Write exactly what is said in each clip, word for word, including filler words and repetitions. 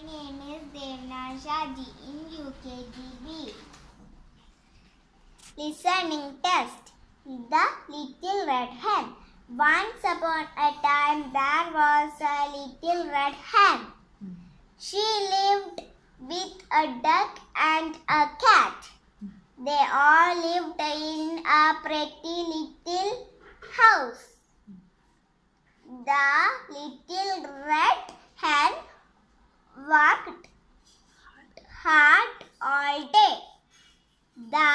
name is Devna Shaji in U K G B. Listening test. The Little Red Hen. Once upon a time there was a little red hen. She lived with a duck and a cat. They all lived in a pretty little house. The little red hen worked hard all day. The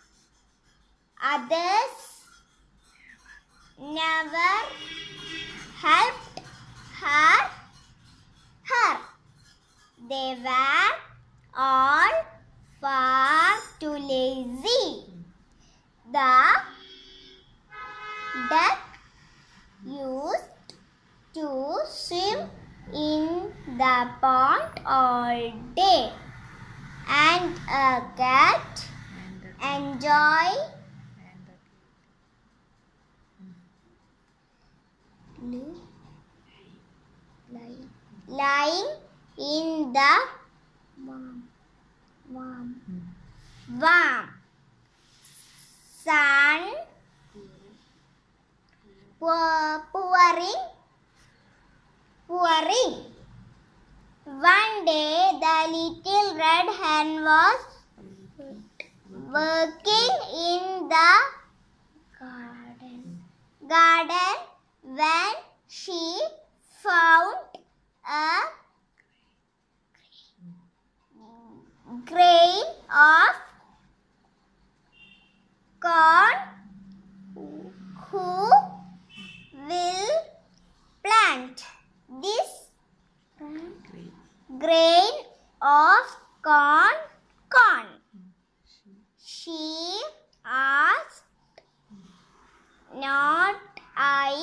others never helped her. her. They were all far too lazy. The duck used to swim in the pond all day, and a cat enjoy lying in the warm, warm, warm sun, pouring, pouring. One day, the little red hen was working in the garden, garden when she found a grain of corn. Who will plant this grain of corn? corn? She asked. Not I,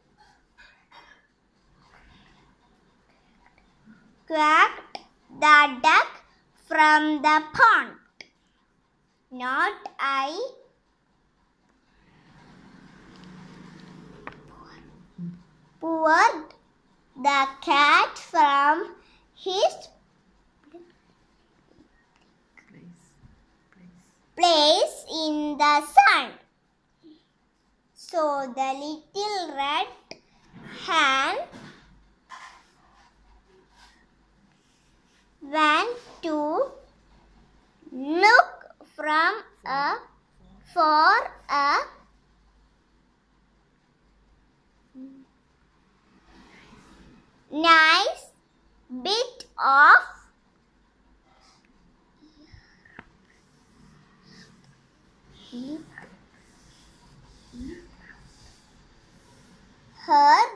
quacked the duck from the pond. Not I, poured the cat from his place in the sun. So the little red hen went to look from a for a nice bit of herb.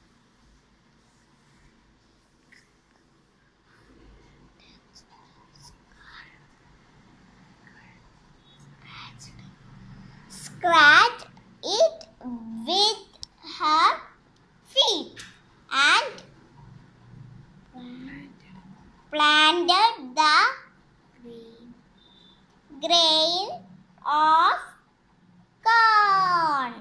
Scratched it with her feet and planted the grain of corn.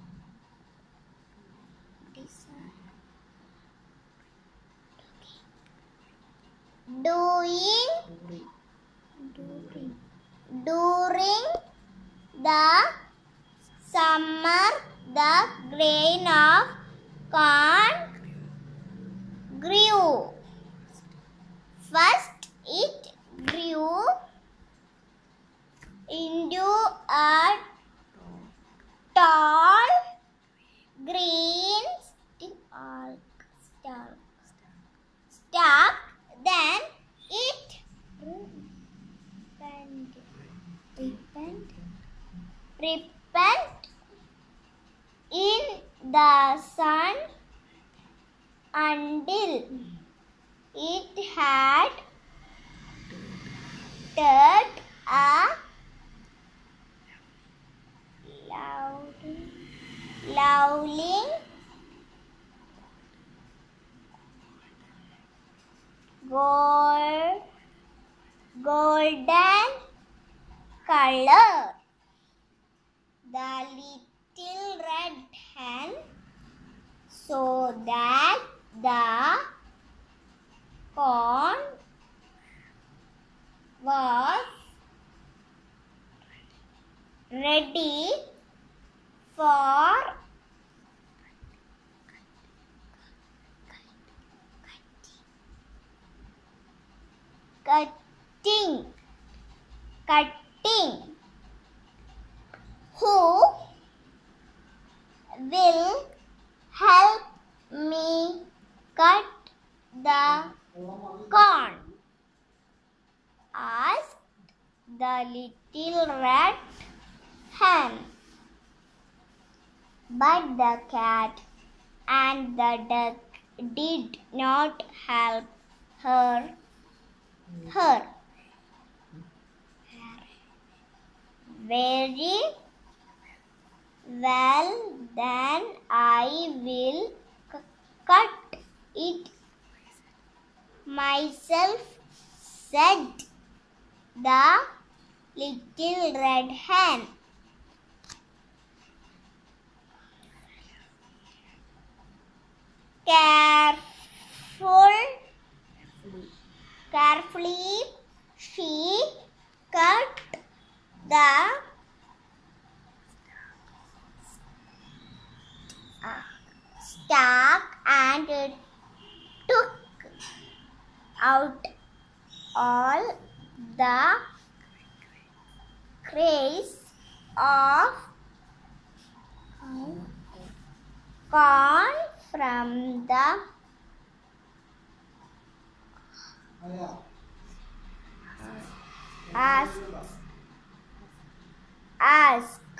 Doing, during the summer, the grain of corn grew. First, it grew into a tall green stalk. stalk. Then it ripened, ripened, ripened in the sun until it had turned a lovely gold, golden color. The little red hen saw that the corn was ready for cutting. Cutting. Who will help me cut the corn? Asked the little red hen. But the cat and the duck did not help her. her. Very well, then I will c- cut it myself, said the little red hen. Careful, carefully, she cut the uh, stalk and took out all the craze of corn from the asked, asked